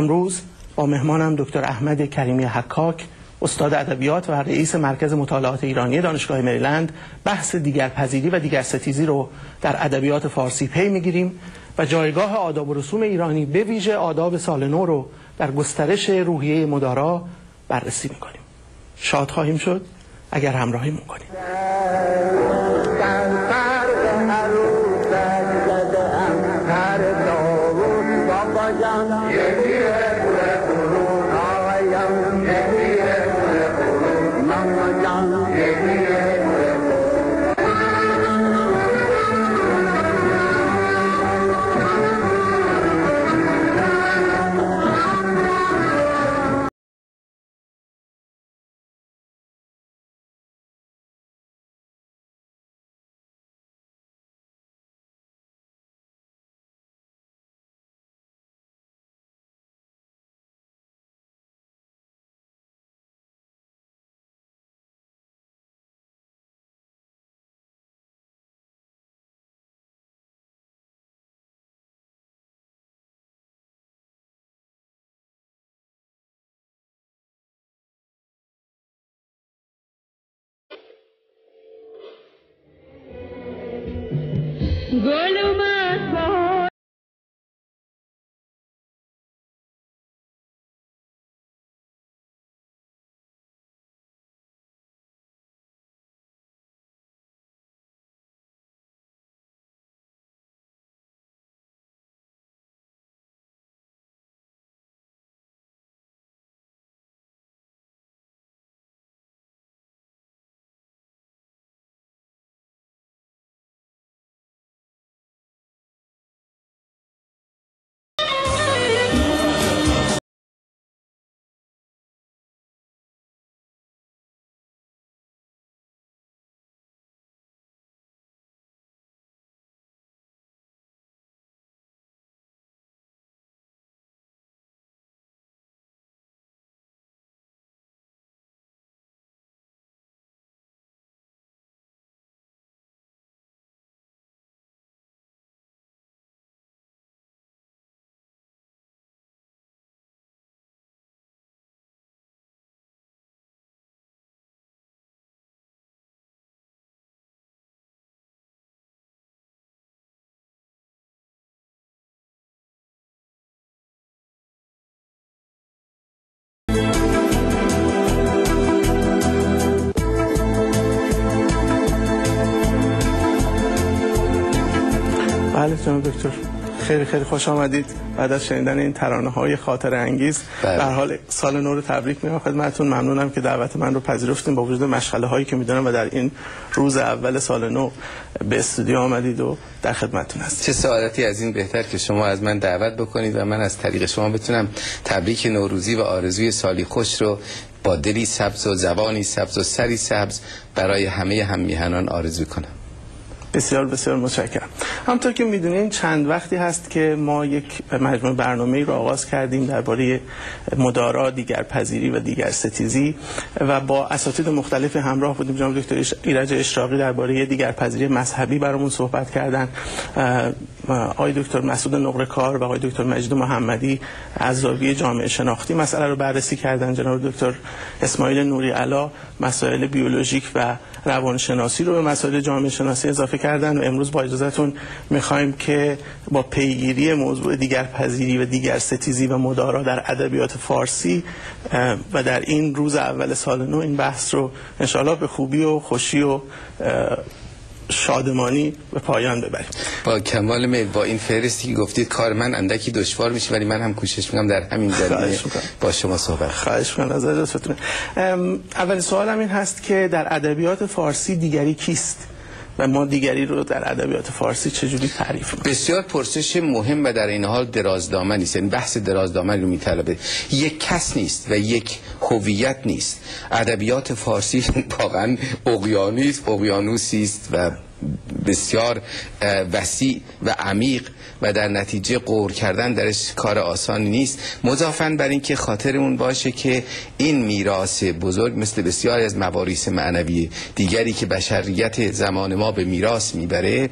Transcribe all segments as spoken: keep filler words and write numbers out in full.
امروز با مهمانم دکتر احمد کریمی حکاک، استاد ادبیات و رئیس مرکز مطالعات ایرانی دانشگاه مریلند، بحث دیگرپذیری و دیگرستیزی رو در ادبیات فارسی پی میگیریم و جایگاه آداب و رسوم ایرانی به ویژه آداب سال نو رو در گسترش روحیه مدارا بررسی میکنیم. شاد خواهیم شد اگر همراهیمون کنیم. گل اومد بهار بله جناب دکتر، خیلی خیلی خوش آمدید. بعد از شنیدن این ترانه های خاطر انگیز به هر حال سال نو رو تبریک میگم خدمتتون. ممنونم که دعوت من رو پذیرفتین با وجود مشغله هایی که میدونم و در این روز اول سال نو به استودیو آمدید و در خدمتتون هستم. چه سعادتی از این بهتر که شما از من دعوت بکنید و من از طریق شما بتونم تبریک نوروزی و آرزوی سالی خوش رو با دلی سبز و زبانی سبز و سری سبز برای همه هم‌میهنان آرزو کنم. بسیار بسیار متشکرم. همونطور که میدونین چند وقتی هست که ما یک مجموعه برنامه‌ای رو آغاز کردیم درباره مدارا، دیگرپذیری و دیگرستیزی و با اساتید مختلف همراه بودیم. جناب دکتر ایرج اشراقی درباره دیگرپذیری مذهبی برامون صحبت کردن، آقای دکتر مسعود نقره‌کار و آقای دکتر مجید محمدی از زاویه جامعه شناختی مسئله رو بررسی کردن. جناب دکتر اسماعیل نوری علا مسائل بیولوژیک و روانشناسی رو به مسائل جامعه شناسی اضافه کردن و امروز با اجازهتون میخوایم که با پیگیری موضوع دیگرپذیری و دیگرستیزی و مدارا در ادبیات فارسی و در این روز اول سال نو این بحث رو انشاءالله به خوبی و خوشی و شادمانی به پایان ببریم. با کمال میل. با این فهرستی که گفتید کار من اندکی دشوار میشه ولی من هم کوشش میکنم در همین زمینه با شما صحبت. خواهش میکنم از اجازهتون. اول سوالم این هست که در ادبیات فارسی دیگری کیست و ما دیگری رو در ادبیات فارسی چجوری تعریف می‌کنیم؟ بسیار پرسش مهم و در این حال درازدامنی است. یعنی بحث درازدامنی رو میطلبه. یک کس نیست و یک هویت نیست. ادبیات فارسی واقعا اقیانوس اقیانوسی است و بسیار وسیع و عمیق و در نتیجه غور کردن درش کار آسانی نیست. مضافاً بر این که خاطرمون باشه که این میراث بزرگ مثل بسیاری از مواریث معنوی دیگری که بشریت زمان ما به میراث میبره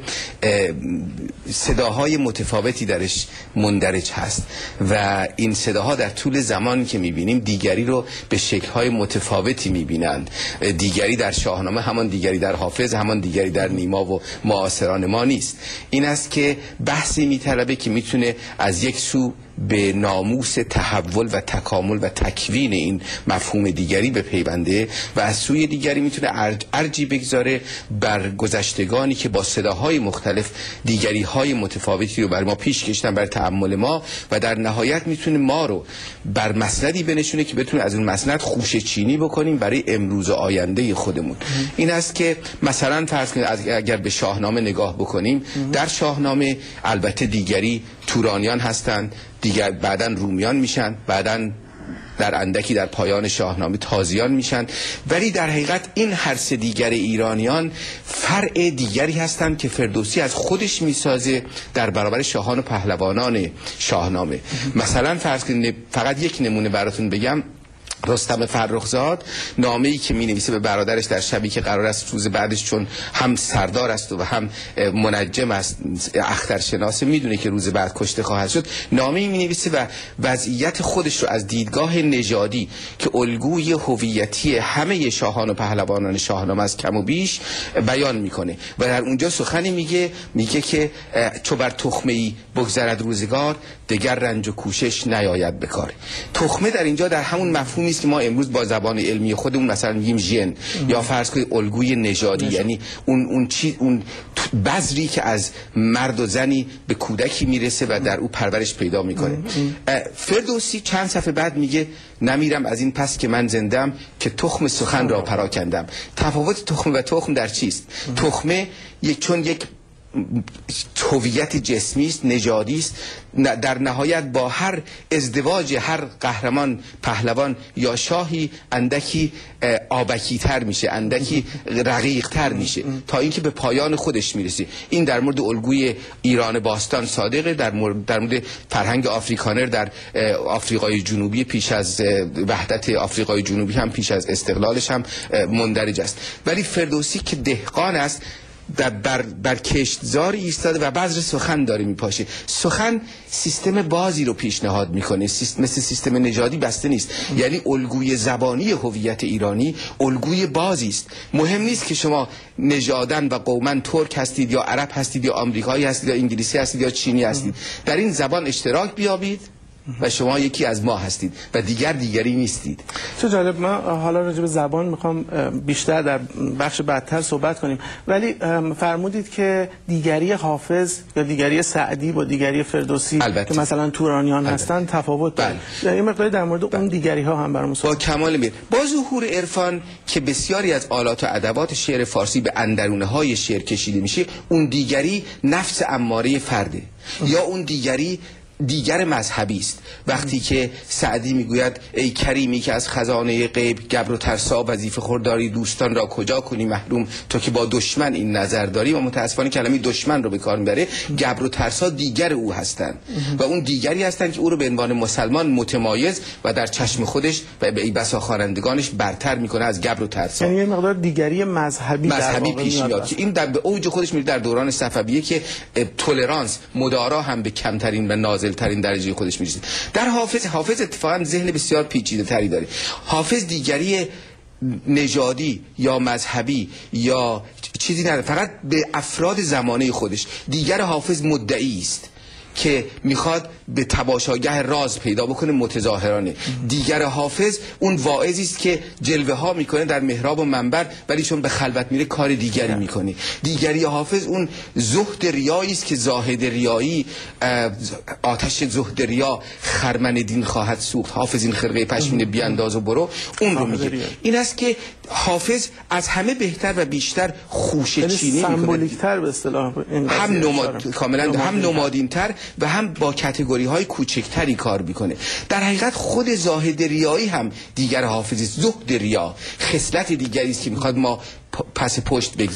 صداهای متفاوتی درش مندرج هست و این صداها در طول زمان که میبینیم دیگری رو به شکل‌های متفاوتی میبینند. دیگری در شاهنامه همان دیگری در حافظ، همان دیگری در نیما و معاصران ما نیست. این است که بحثی میطلبه که میتونه از یک سو به ناموس تحول و تکامل و تکوین این مفهوم دیگری بپیونده و از سوی دیگری میتونه ارج ارجی بگذاره بر گذشتگانی که با صداهای مختلف دیگری های متفاوتی رو بر ما پیش کشیدن بر تأمل ما و در نهایت میتونه ما رو بر مسندی بنشونه که بتونه از اون مسند خوشه چینی بکنیم برای امروز و آینده خودمون. این است که مثلا فرض کنید اگر به شاهنامه نگاه بکنیم، در شاهنامه البته دیگری تورانیان هستند، دیگر بعداً رومیان میشن، بعداً در اندکی در پایان شاهنامه تازیان میشن، ولی در حقیقت این هر سه دیگر ایرانیان فرع دیگری هستند که فردوسی از خودش میسازه در برابر شاهان و پهلوانان شاهنامه. مثلا فرض کنید فقط یک نمونه براتون بگم، رستم فرخزاد نامه‌ای که می‌نویسه به برادرش در شبی که قرار است روز بعدش، چون هم سردار است و هم منجم است، اخترشناسه، میدونه که روز بعد کشته خواهد شد، نامه‌ای می‌نویسه و وضعیت خودش رو از دیدگاه نژادی که الگوی هویتی همه شاهان و پهلوانان شاهنامه از کم و بیش بیان میکنه و در اونجا سخنی میگه میگه که چو بر تخمه‌ای بگذرد روزگار، دگر رنج و کوشش نیاید به کار. تخمه در اینجا در همون مفهومی است که ما امروز با زبان علمی خودمون مثلا میگیم ژن یا فرض کنید الگوی نژادی، یعنی اون اون چیز، اون بذری که از مرد و زنی به کودکی میرسه و در او پرورش پیدا میکنه. فردوسی چند صفحه بعد میگه نمیرم از این پس که من زندم که تخم سخن را پراکندم. تفاوت تخم و تخم در چیست؟ تخمه یک چون یک هویت جسمی است، نژادی است، در نهایت با هر ازدواج هر قهرمان، پهلوان یا شاهی اندکی آبکی تر میشه، اندکی رقیق تر میشه تا اینکه به پایان خودش میرسه. این در مورد الگوی ایران باستان صادقه، در مورد در مورد فرهنگ آفریکانر در آفریقای جنوبی پیش از وحدت آفریقای جنوبی هم پیش از استقلالش هم مندرج است. ولی فردوسی که دهقان است در بر, بر کشتزار ایستاده و بذر سخن داره میپاشه. سخن سیستم بازی رو پیشنهاد میکنه، سیست... مثل سیستم نژادی بسته نیست. یعنی الگوی زبانی هویت ایرانی الگوی بازی است. مهم نیست که شما نژادن و قومن ترک هستید یا عرب هستید یا آمریکایی هستید یا انگلیسی هستید یا چینی هستید، در این زبان اشتراک بیابید و شما یکی از ما هستید و دیگر دیگری نیستید. چه جالب. ما حالا راجع به زبان میخوام بیشتر در بخش بعدتر صحبت کنیم، ولی فرمودید که دیگری حافظ یا دیگری سعدی با دیگری فردوسی البته. که مثلا تورانیان البته. هستن تفاوت داره. یه مقداری در مورد بله. اون دیگری ها هم برامون با کمال میل. با ظهور عرفان که بسیاری از آلات و ادوات شعر فارسی به اندرونه های شعر کشیده میشه، اون دیگری نفس اماره فرده یا اون دیگری دیگر مذهبی است. وقتی که سعدی میگوید ای کریمی که از خزانه غیب گبر و ترسا وظیفه خورداری، دوستان را کجا کنی محروم تو که با دشمن این نظر داری، و متاسفانه کلمه دشمن رو به کار میبره. گبر و ترسا دیگر او هستند و اون دیگری هستند که او رو به عنوان مسلمان متمایز و در چشم خودش و به ای بسا خوانندگانش برتر میکنه از گبر و ترسا. یعنی یه مقدار دیگری مذهبی مذهبی پیش میاد که این در به اوج خودش میره در دوران صفویه که تولرانس، مدارا هم به کمترین و نازل ترین درجه خودش میرسه. در حافظ حافظ اتفاقا ذهن بسیار پیچیده تری داره. حافظ دیگری نژادی یا مذهبی یا چیزی نداره، فقط به افراد زمانه خودش. دیگر حافظ مدعی است که میخواد به تماشاگه راز پیدا بکنه متظاهرانه. دیگر حافظ اون واعظی است که جلوه ها میکنه در محراب و منبر، ولی چون به خلوت میره کار دیگری میکنه. دیگری حافظ اون زهد ریایی است که زاهد ریایی آتش زهد ریا خرمن دین خواهد سوخت، حافظ این خرقه پشمین بیانداز و برو، اون رو میگه. این است که حافظ از همه بهتر و بیشتر خوشه چینی میکنه، سمبولیک‌تر به اصطلاح، هم نماد کاملا هم نمادین‌تر و هم با کاتگوری های کوچکتری کار میکنه. در حقیقت خود زاهد ریایی هم دیگر حافظی است. زهد ریا خصلت دیگری است که میخواد ما پس پشت بگذاریم.